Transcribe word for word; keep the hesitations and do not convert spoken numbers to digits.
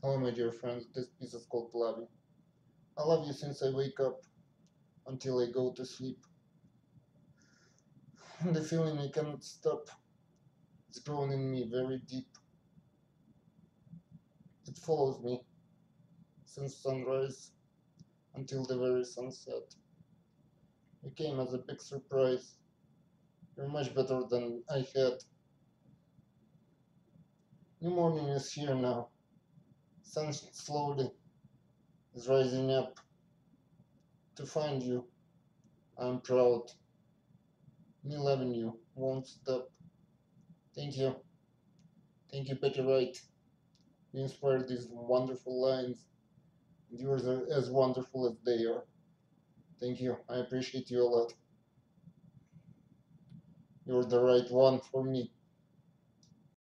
Hello, my dear friends. This piece is called Love You. I love you since I wake up until I go to sleep. The feeling I cannot stop. It's grown in me very deep. It follows me since sunrise until the very sunset. You came as a big surprise. You're much better than I had. New morning is here now. Sun slowly is rising up. To find you, I'm proud. Me loving you won't stop. Thank you. Thank you, Betty Wright. You inspired these wonderful lines. And yours are as wonderful as they are. Thank you. I appreciate you a lot. You're the right one for me.